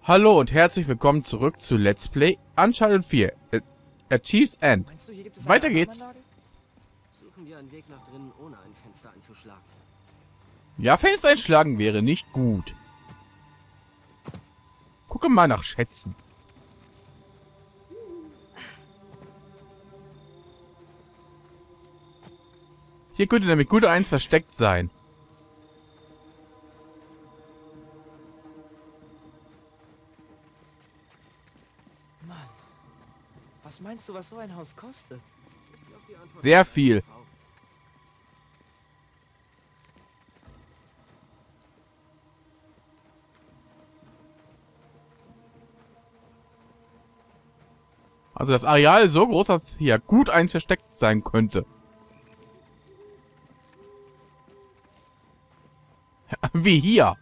Hallo und herzlich willkommen zurück zu Let's Play Uncharted 4, A Thief's End. Meinst du, hier gibt es Weiter eine geht's. Alarmanlage? Suchen wir einen Weg nach drinnen, ohne ein Fenster einzuschlagen. Ja, Fenster einschlagen wäre nicht gut. Gucke mal nach Schätzen. Hier könnte nämlich gut eins versteckt sein. Mann, was meinst du, was so ein Haus kostet? Sehr viel. Also das Areal ist so groß, dass hier gut eins versteckt sein könnte. Wie hier.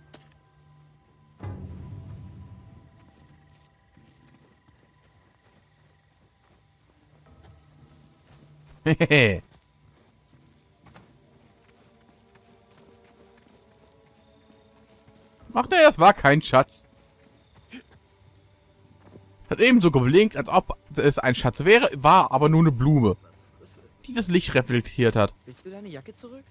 Hehehe. Ach ne, das war kein Schatz. Hat ebenso geblinkt, als ob es ein Schatz wäre, war aber nur eine Blume, die das Licht reflektiert hat. Willst du deine Jacke zurück?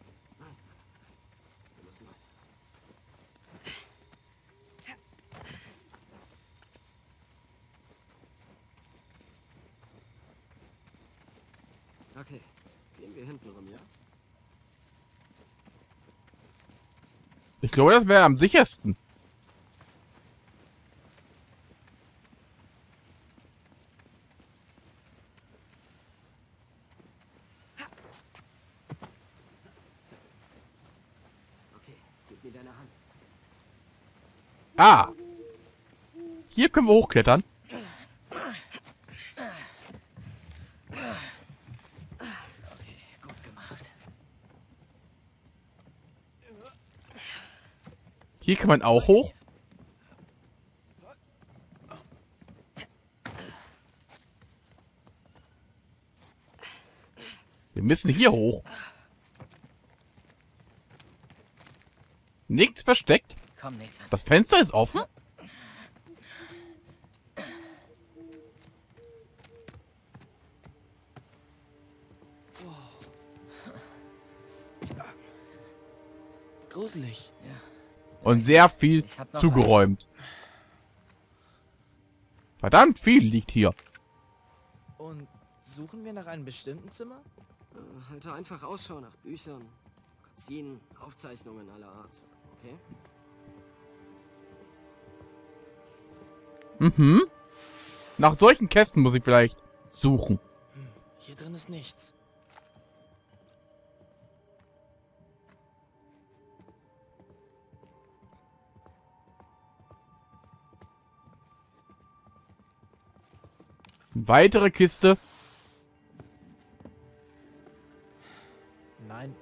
Okay, gehen wir hinten rum, ja? Ich glaube, das wäre am sichersten. Okay, gib mir deine Hand. Ah! Hier können wir hochklettern. Okay, gut gemacht. Hier kann man auch hoch. Wir müssen hier hoch. Nichts versteckt. Komm, Nathan. Das Fenster ist offen. Gruselig. Ja. Und sehr viel Ich hab noch zugeräumt. Verdammt viel liegt hier. Und suchen wir nach einem bestimmten Zimmer? Halte einfach Ausschau nach Büchern, Magazinen, Aufzeichnungen aller Art, okay? Mhm. Nach solchen Kästen muss ich vielleicht suchen. Hier drin ist nichts. Weitere Kiste. Nein.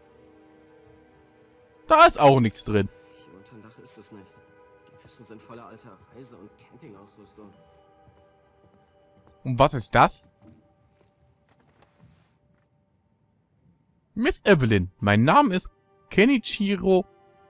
Da ist auch nichts drin. Hier unterm Dach ist es nicht. Die Küsten sind voller alter Reise- und Campingausrüstung. Und was ist das? Miss Evelyn, mein Name ist Kenichiro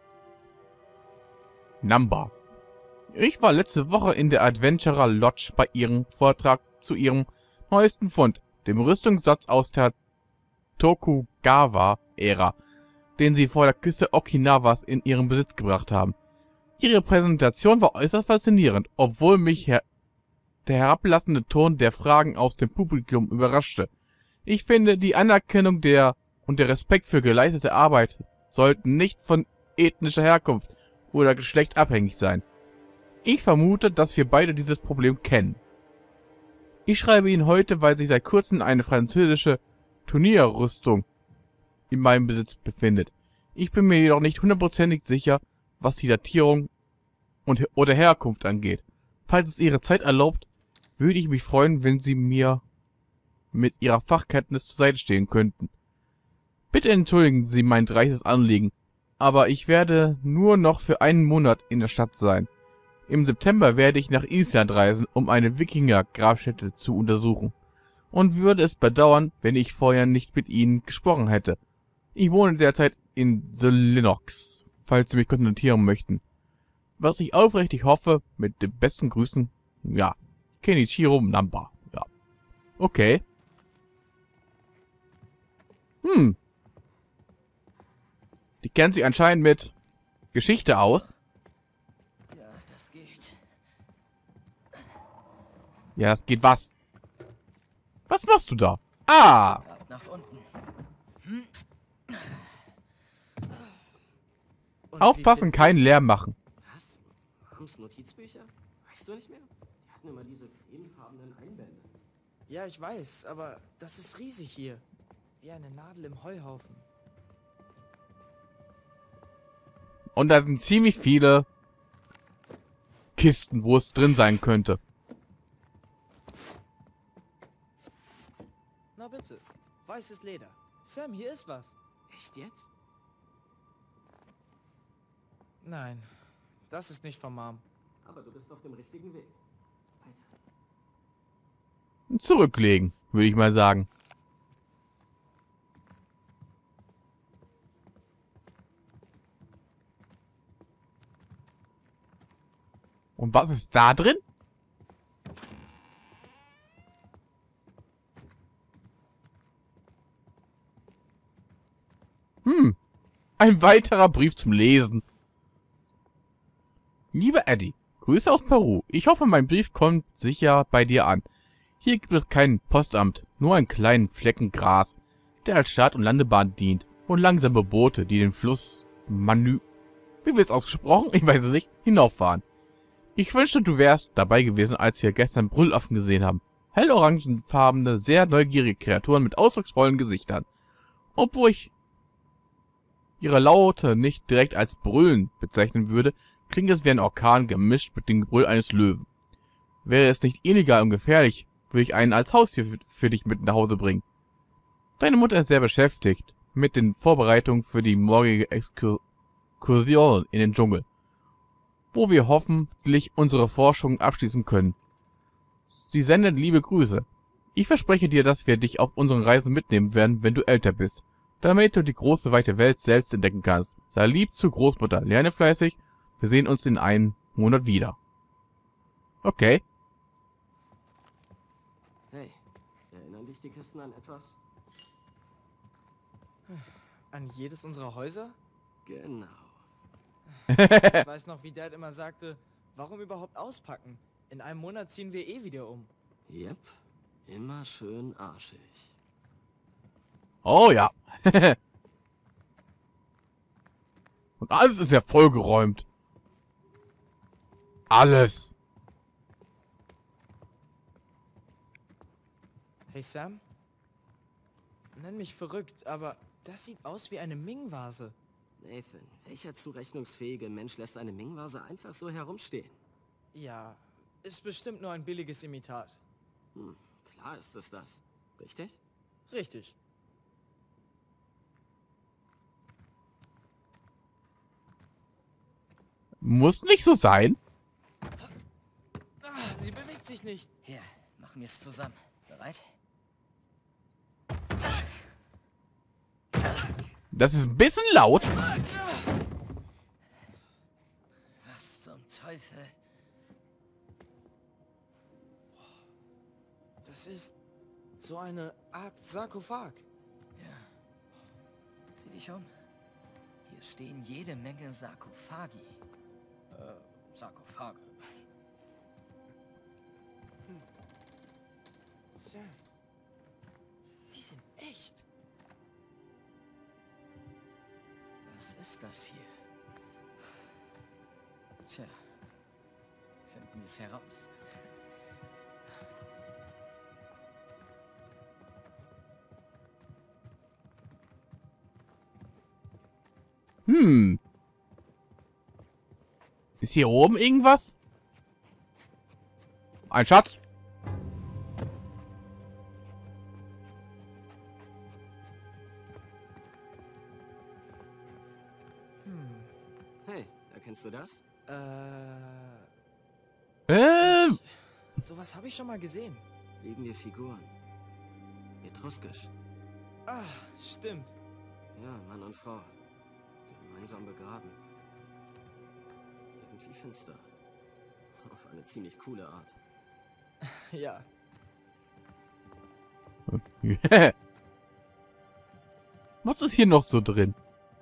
Namba. Ich war letzte Woche in der Adventurer Lodge bei ihrem Vortrag zu ihrem neuesten Fund, dem Rüstungssatz aus der Tokugawa-Ära, den sie vor der Küste Okinawas in ihren Besitz gebracht haben. Ihre Präsentation war äußerst faszinierend, obwohl mich der herablassende Ton der Fragen aus dem Publikum überraschte. Ich finde, die Anerkennung und der Respekt für geleistete Arbeit sollten nicht von ethnischer Herkunft oder Geschlecht abhängig sein. Ich vermute, dass wir beide dieses Problem kennen. Ich schreibe Ihnen heute, weil sich seit kurzem eine französische Turnierrüstung in meinem Besitz befindet. Ich bin mir jedoch nicht hundertprozentig sicher, was die Datierung oder Herkunft angeht. Falls es Ihre Zeit erlaubt, würde ich mich freuen, wenn Sie mir mit Ihrer Fachkenntnis zur Seite stehen könnten. Bitte entschuldigen Sie mein dreistes Anliegen, aber ich werde nur noch für einen Monat in der Stadt sein. Im September werde ich nach Island reisen, um eine Wikinger-Grabstätte zu untersuchen. Und würde es bedauern, wenn ich vorher nicht mit Ihnen gesprochen hätte. Ich wohne derzeit in The Lennox, falls Sie mich kontaktieren möchten. was ich aufrichtig hoffe, mit den besten Grüßen, ja, Kenichiro Namba. Ja. Okay. Die kennt sich anscheinend mit Geschichte aus. Ja, das geht. Ja, es geht was? Was machst du da? Ah! Ab nach unten. Und Aufpassen, keinen Lärm machen. Was? Haben's Notizbücher? Weißt du nicht mehr? Die hatten immer diese cremefarbenen Einbände. Ja, ich weiß, aber das ist riesig hier. Wie eine Nadel im Heuhaufen. Und da sind ziemlich viele Kisten, wo es drin sein könnte. Na bitte. Weißes Leder. Sam, hier ist was. Echt jetzt? Nein, das ist nicht von Mom. Aber du bist auf dem richtigen Weg. Weiter. Zurücklegen, würde ich mal sagen. Und was ist da drin? Ein weiterer Brief zum Lesen. Lieber Eddie, Grüße aus Peru. Ich hoffe, mein Brief kommt sicher bei dir an. Hier gibt es kein Postamt, nur einen kleinen Flecken Gras, der als Start- und Landebahn dient, und langsame Boote, die den Fluss wie wird's ausgesprochen? Ich weiß es nicht, hinauffahren. Ich wünschte, du wärst dabei gewesen, als wir gestern Brüllaffen gesehen haben. Hellorangenfarbene, sehr neugierige Kreaturen mit ausdrucksvollen Gesichtern. Obwohl ich ihre Laute nicht direkt als Brüllen bezeichnen würde, klingt es wie ein Orkan gemischt mit dem Gebrüll eines Löwen. Wäre es nicht illegal und gefährlich, würde ich einen als Haustier für dich mit nach Hause bringen. Deine Mutter ist sehr beschäftigt mit den Vorbereitungen für die morgige Exkursion in den Dschungel, wo wir hoffentlich unsere Forschungen abschließen können. Sie sendet liebe Grüße. Ich verspreche dir, dass wir dich auf unseren Reisen mitnehmen werden, wenn du älter bist, damit du die große weite Welt selbst entdecken kannst. Sei lieb zu Großmutter, lerne fleißig, wir sehen uns in einem Monat wieder. Okay. Hey, erinnern dich die Kisten an etwas? An jedes unserer Häuser? Genau. Ich weiß noch, wie Dad immer sagte, warum überhaupt auspacken? In einem Monat ziehen wir eh wieder um. Yep, immer schön arschig. Oh ja. Und alles ist ja vollgeräumt. Alles. Hey Sam? Nenn mich verrückt, aber das sieht aus wie eine Ming-Vase. Nathan, welcher zurechnungsfähige Mensch lässt eine Ming-Vase einfach so herumstehen? Ja, ist bestimmt nur ein billiges Imitat. Klar ist es das. Richtig? Richtig. Muss nicht so sein. Sie bewegt sich nicht. Hier, machen wir es zusammen. Bereit? Das ist ein bisschen laut. Was zum Teufel? Das ist so eine Art Sarkophag. Ja. Sieh dich um. Hier stehen jede Menge Sarkophagi. Sarkophage. Sam, die sind echt. Was ist das hier? Tja, finden wir es heraus. Ist hier oben irgendwas? Ein Schatz? Hey, erkennst du das? Sowas habe ich schon mal gesehen. Liegende Figuren. Etruskisch. Ah, stimmt. Ja, Mann und Frau. Gemeinsam begraben. Irgendwie finster. Auf eine ziemlich coole Art. Ja, Was ist hier noch so drin?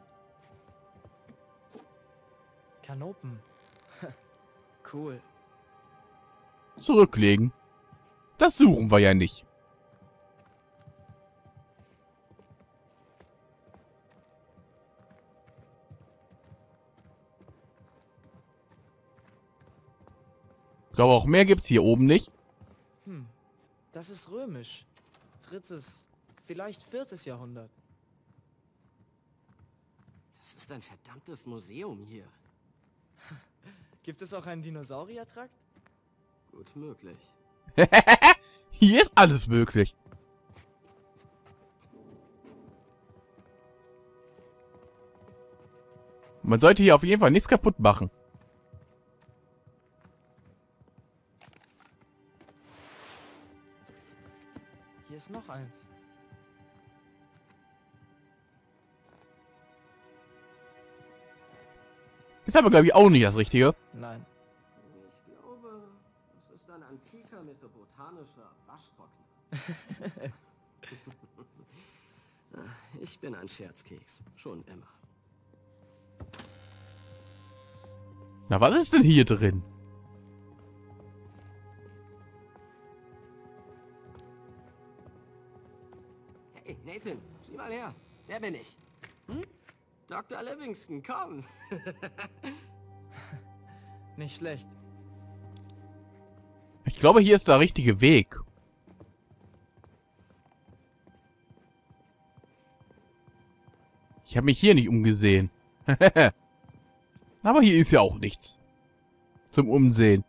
Kanopen. Cool. Zurücklegen. Das suchen wir ja nicht. Ich glaube, auch mehr gibt's hier oben nicht. Das ist römisch. 3., vielleicht 4. Jahrhundert. Das ist ein verdammtes Museum hier. Gibt es auch einen Dinosauriertrakt? Gut möglich. Hier ist alles möglich. Man sollte hier auf jeden Fall nichts kaputt machen. Hier ist noch eins. Ist aber, glaube ich, auch nicht das Richtige. Nein. Ich glaube, das ist ein antiker mesopotamischer Waschtrockner. Ich bin ein Scherzkeks. Schon immer. Na, was ist denn hier drin? Hey, Nathan, sieh mal her. Wer bin ich? Hm? Dr. Livingston, komm. Nicht schlecht. Ich glaube, hier ist der richtige Weg. Ich habe mich hier nicht umgesehen. Aber hier ist ja auch nichts. Zum Umsehen.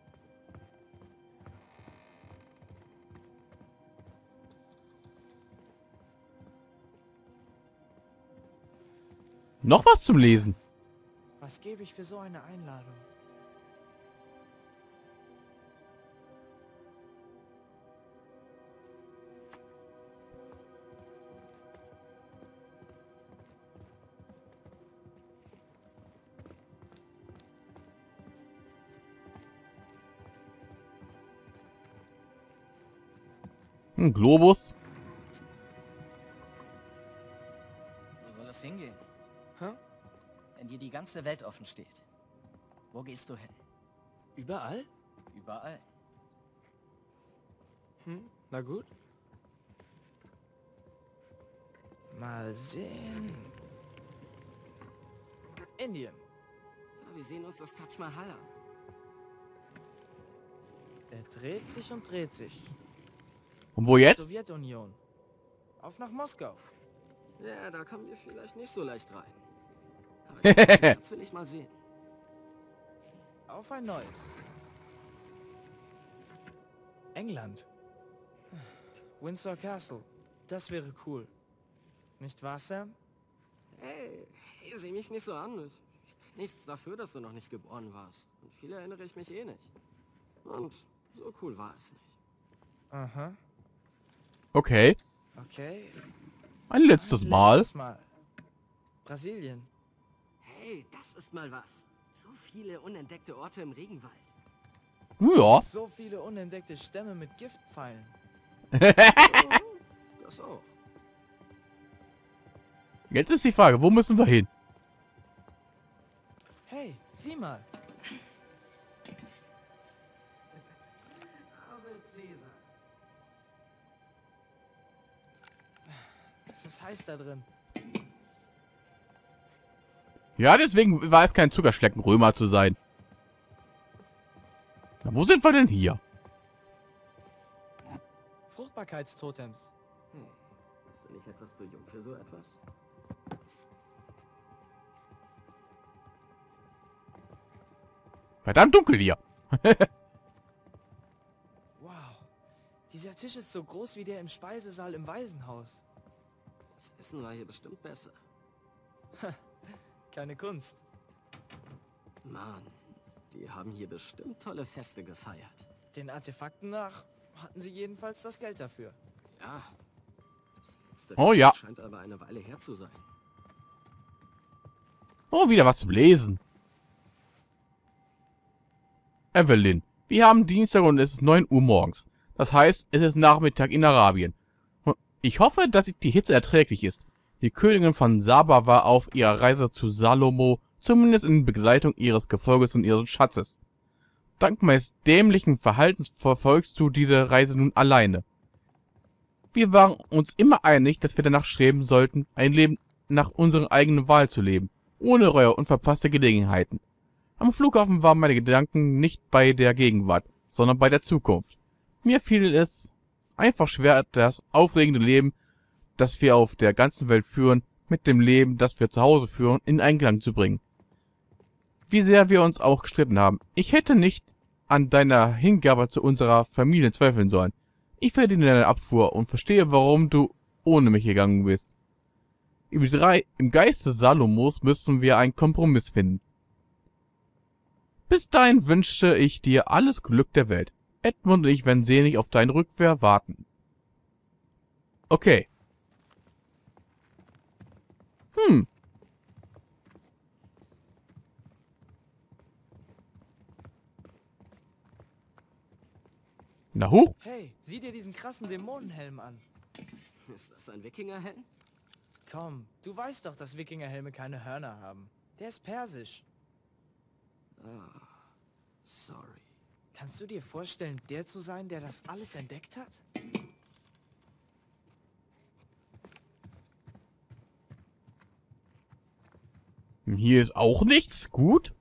Noch was zum Lesen. Was gebe ich für so eine Einladung? Ein Globus. Wo soll es hingehen? Hä? Wenn dir die ganze Welt offen steht. Wo gehst du hin? Überall? Überall. Na gut. Mal sehen. Indien. Ja, wir sehen uns das Taj Mahal an. Er dreht sich und dreht sich. Und wo jetzt? Sowjetunion. Auf nach Moskau. Ja, da kommen wir vielleicht nicht so leicht rein. Aber das will ich mal sehen. Auf ein neues. England. Windsor Castle. Das wäre cool. Nicht wahr, Sam? Hey, sieh mich nicht so an. Nichts dafür, dass du noch nicht geboren warst. Und viel erinnere ich mich eh nicht. Und so cool war es nicht. Aha. Okay. Okay. Ein letztes Mal. Letztes Mal. Brasilien. Hey, das ist mal was. So viele unentdeckte Orte im Regenwald. Ja. So viele unentdeckte Stämme mit Giftpfeilen. Das auch. Jetzt ist die Frage, wo müssen wir hin? Hey, sieh mal. Es ist heiß da drin. Ja, deswegen war es kein Zuckerschlecken, Römer zu sein. Na, wo sind wir denn hier? Fruchtbarkeitstotems. Bin ich etwas zu jung für so etwas? Verdammt dunkel hier. Wow. Dieser Tisch ist so groß wie der im Speisesaal im Waisenhaus. Das Essen war hier bestimmt besser. Keine Kunst. Mann, die haben hier bestimmt tolle Feste gefeiert. Den Artefakten nach hatten sie jedenfalls das Geld dafür. Ja. Das letzte Oh Fest ja. scheint aber eine Weile her zu sein. Oh, wieder was zum Lesen. Evelyn, wir haben Dienstag und es ist 9 Uhr morgens. Das heißt, es ist Nachmittag in Arabien. Ich hoffe, dass die Hitze erträglich ist. Die Königin von Saba war auf ihrer Reise zu Salomo, zumindest in Begleitung ihres Gefolges und ihres Schatzes. Dank meines dämlichen Verhaltens verfolgst du diese Reise nun alleine. Wir waren uns immer einig, dass wir danach streben sollten, ein Leben nach unserer eigenen Wahl zu leben, ohne Reue und verpasste Gelegenheiten. Am Flughafen waren meine Gedanken nicht bei der Gegenwart, sondern bei der Zukunft. Mir fiel es einfach schwer, das aufregende Leben, das wir auf der ganzen Welt führen, mit dem Leben, das wir zu Hause führen, in Einklang zu bringen. Wie sehr wir uns auch gestritten haben. Ich hätte nicht an deiner Hingabe zu unserer Familie zweifeln sollen. Ich verdiene deine Abfuhr und verstehe, warum du ohne mich gegangen bist. Im Geiste Salomos müssen wir einen Kompromiss finden. Bis dahin wünsche ich dir alles Glück der Welt. Edmund und ich werden sehnig auf deine Rückkehr warten. Okay. Na hoch. Hey, sieh dir diesen krassen Dämonenhelm an. Ist das ein Wikingerhelm? Komm, du weißt doch, dass Wikingerhelme keine Hörner haben. Der ist persisch. Ah, sorry. Kannst du dir vorstellen, der zu sein, der das alles entdeckt hat? Hier ist auch nichts. Gut.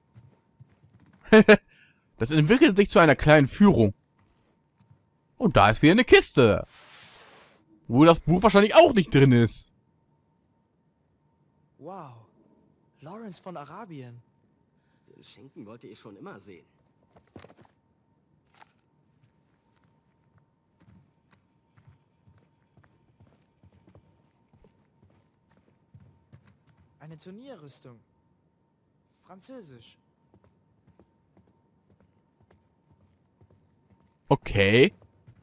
Das entwickelt sich zu einer kleinen Führung. Und da ist wieder eine Kiste. Wo das Buch wahrscheinlich auch nicht drin ist. Wow. Lawrence von Arabien. Den Schinken wollte ich schon immer sehen. Eine Turnierrüstung. Französisch. Okay.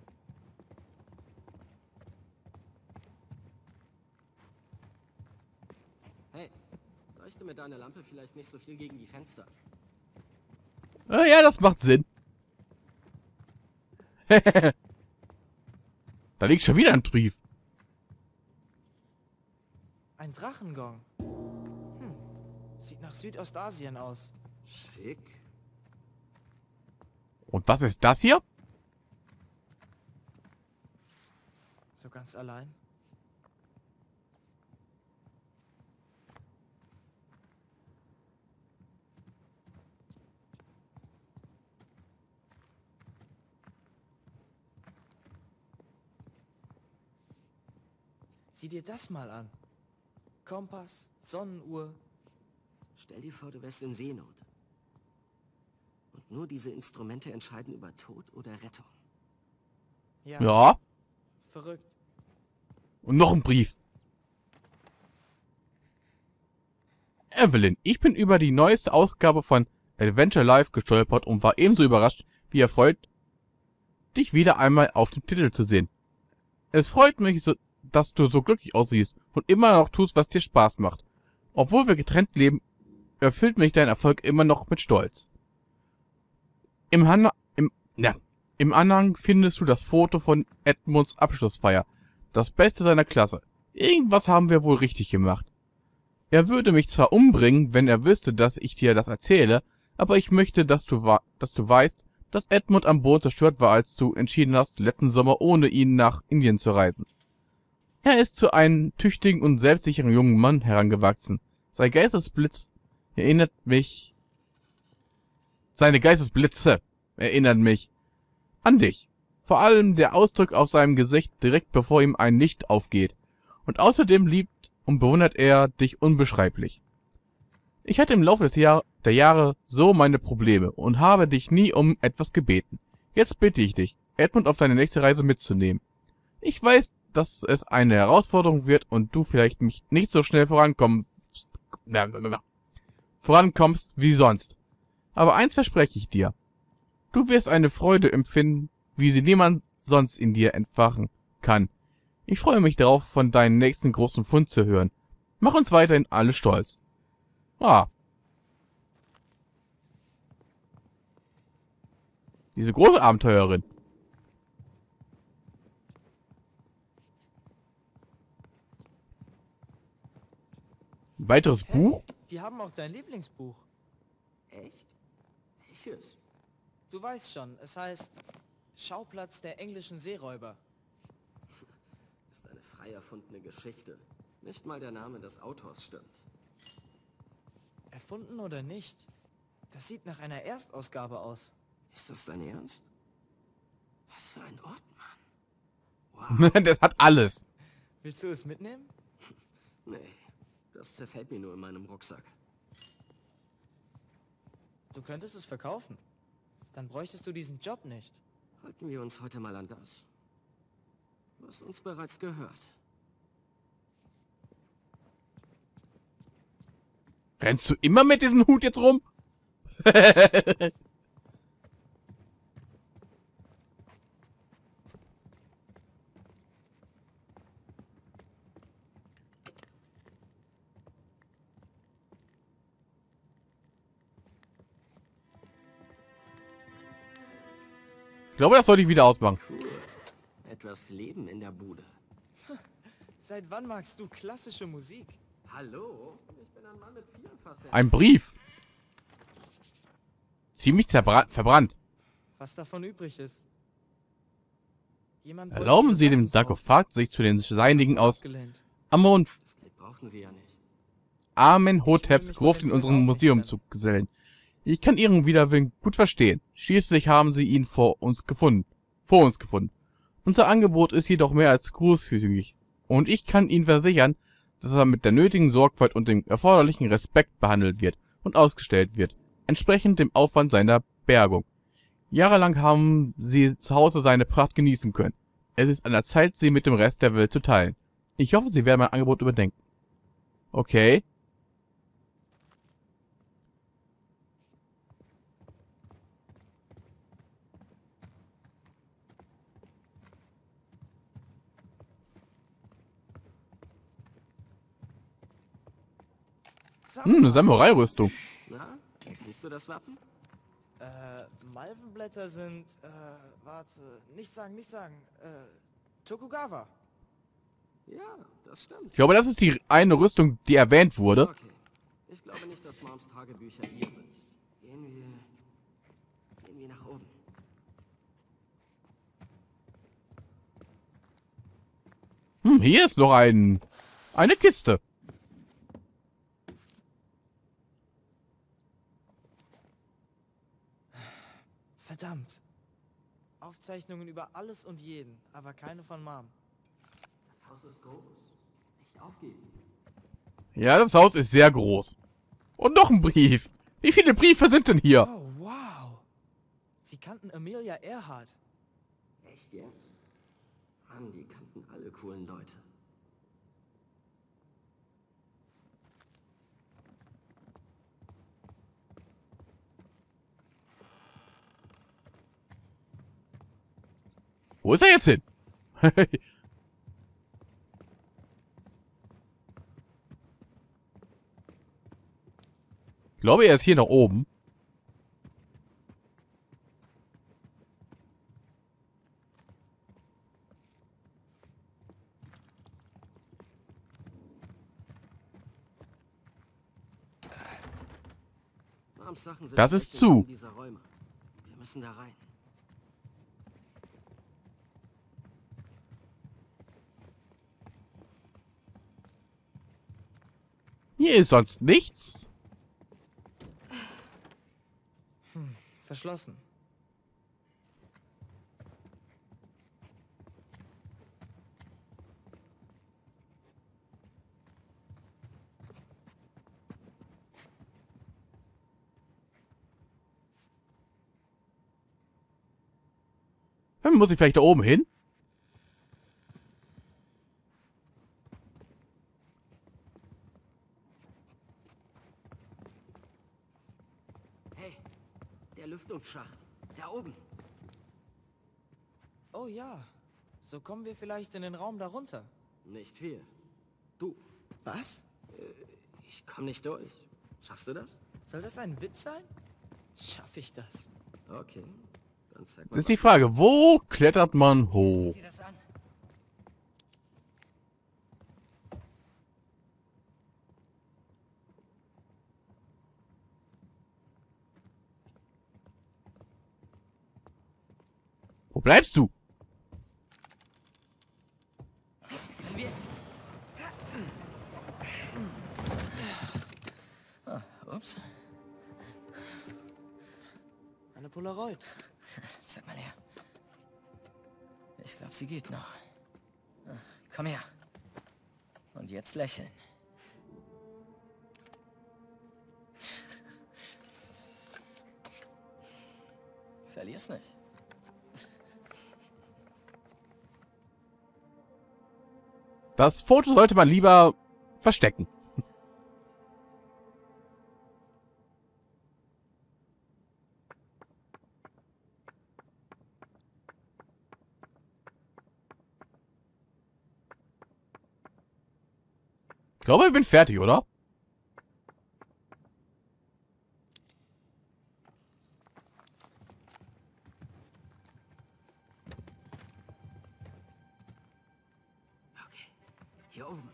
Hey, leuchte mit deiner Lampe vielleicht nicht so viel gegen die Fenster. Ja, das macht Sinn. Da liegt schon wieder ein Brief. Ein Drachengong. Sieht nach Südostasien aus. Schick. Und was ist das hier? So ganz allein. Sieh dir das mal an. Kompass, Sonnenuhr. Stell dir vor, du wärst in Seenot. Und nur diese Instrumente entscheiden über Tod oder Rettung. Ja. Verrückt. Und noch ein Brief. Evelyn, ich bin über die neueste Ausgabe von Adventure Life gestolpert und war ebenso überrascht wie erfreut, dich wieder einmal auf dem Titel zu sehen. Es freut mich, dass du so glücklich aussiehst und immer noch tust, was dir Spaß macht. Obwohl wir getrennt leben, erfüllt mich dein Erfolg immer noch mit Stolz. Im Anhang findest du das Foto von Edmunds Abschlussfeier. Das Beste seiner Klasse. Irgendwas haben wir wohl richtig gemacht. Er würde mich zwar umbringen, wenn er wüsste, dass ich dir das erzähle, aber ich möchte, dass du weißt, dass Edmund am Boden zerstört war, als du entschieden hast, letzten Sommer ohne ihn nach Indien zu reisen. Er ist zu einem tüchtigen und selbstsicheren jungen Mann herangewachsen. Seine Geistesblitze erinnern mich an dich. Vor allem der Ausdruck auf seinem Gesicht direkt bevor ihm ein Licht aufgeht. Und außerdem liebt und bewundert er dich unbeschreiblich. Ich hatte im Laufe der Jahre so meine Probleme und habe dich nie um etwas gebeten. Jetzt bitte ich dich, Edmund auf deine nächste Reise mitzunehmen. Ich weiß, dass es eine Herausforderung wird und du vielleicht nicht so schnell vorankommst wie sonst. Aber eins verspreche ich dir. Du wirst eine Freude empfinden, wie sie niemand sonst in dir entfachen kann. Ich freue mich darauf, von deinem nächsten großen Fund zu hören. Mach uns weiterhin alle stolz. Ah. Diese große Abenteurerin. Ein weiteres Buch? Die haben auch dein Lieblingsbuch. Echt? Welches? Du weißt schon, es heißt Schauplatz der englischen Seeräuber. Ist eine frei erfundene Geschichte. Nicht mal der Name des Autors stimmt. Erfunden oder nicht? Das sieht nach einer Erstausgabe aus. Ist das dein Ernst? Was für ein Ort, Mann. Wow. Das hat alles. Willst du es mitnehmen? Nee, das zerfällt mir nur in meinem Rucksack. Du könntest es verkaufen. Dann bräuchtest du diesen Job nicht. Halten wir uns heute mal an das, was uns bereits gehört. Rennst du immer mit diesem Hut jetzt rum? Ich glaube, das sollte ich wieder ausmachen. Cool. Etwas Leben in der Bude. Seit wann magst du klassische Musik? Hallo? Ich bin ein Mann mit vielen Facetten. Ein Brief. Ziemlich verbrannt. Was davon übrig ist. Jemand wollte Erlauben ihre Sie dem Sachen kaufen. Sarkophag, sich zu den Seinigen aus Abgelehnt. Das Geld brauchen sie ja nicht. Amenhoteps mich Gruft mit in dem Zeug unserem auch Museum nicht zu gesellen. Ich kann Ihren Widerwillen gut verstehen. Schließlich haben Sie ihn vor uns gefunden. Unser Angebot ist jedoch mehr als großzügig. Und ich kann Ihnen versichern, dass er mit der nötigen Sorgfalt und dem erforderlichen Respekt behandelt wird und ausgestellt wird, entsprechend dem Aufwand seiner Bergung. Jahrelang haben Sie zu Hause seine Pracht genießen können. Es ist an der Zeit, sie mit dem Rest der Welt zu teilen. Ich hoffe, Sie werden mein Angebot überdenken. Okay. Eine Samurai-Rüstung. Na, kennst du das Wappen? Malvenblätter sind, warte, nicht sagen, Tokugawa. Ja, das stimmt. Ich glaube, das ist die eine Rüstung, die erwähnt wurde. Okay. Ich glaube nicht, dass Moms Tagebücher hier sind. Gehen wir nach oben. Hier ist noch eine Kiste. Verdammt. Aufzeichnungen über alles und jeden, aber keine von Mom. Das Haus ist groß. Nicht aufgeben. Ja, das Haus ist sehr groß. Und noch ein Brief. Wie viele Briefe sind denn hier? Oh, wow. Sie kannten Amelia Earhart. Echt jetzt? Mann, die kannten alle coolen Leute. Wo ist er jetzt hin? Ich glaube, er ist hier nach oben. Moms Sachen sind Das direkt ist im zu. Raum dieser Räume. Wir müssen da rein. Hier ist sonst nichts. Verschlossen. Dann muss ich vielleicht da oben hin? Hey, der Lüftungsschacht. Da oben. Oh ja. So kommen wir vielleicht in den Raum darunter. Nicht wir. Du. Was? Ich komm nicht durch. Schaffst du das? Soll das ein Witz sein? Schaff ich das? Okay. Dann zeig Das mal, ist die was Frage, wo klettert man hoch? Sieh dir das an. Wo bleibst du? Wenn wir... Ah, ups. Eine Polaroid. Zeig mal her. Ich glaube, sie geht noch. Ah, komm her. Und jetzt lächeln. Verlier's nicht. Das Foto sollte man lieber verstecken. Ich glaube, ich bin fertig, oder? Okay, hier oben.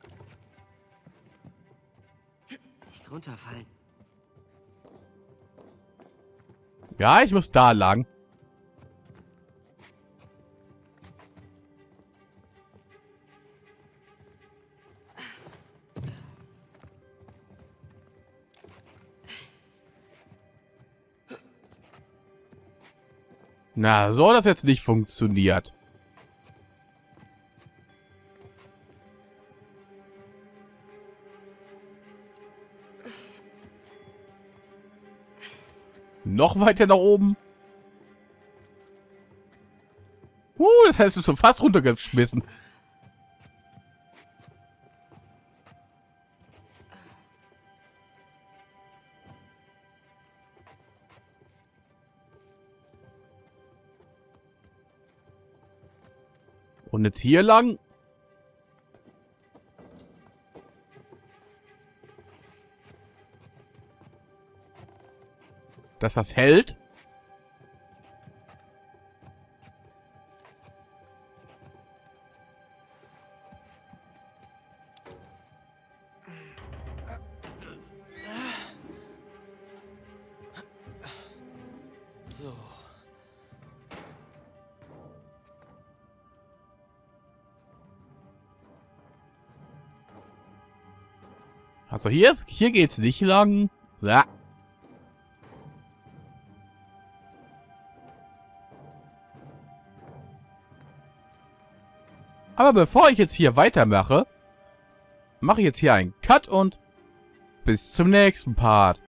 Nicht runterfallen. Ja, ich muss da lang. Na, so hat das jetzt nicht funktioniert. Noch weiter nach oben. Das heißt, du bist so fast runtergeschmissen. Und jetzt hier lang. Dass das hält. So. Also hier geht's nicht lang. Ja. Aber bevor ich jetzt hier weitermache, mache ich jetzt hier einen Cut und bis zum nächsten Part.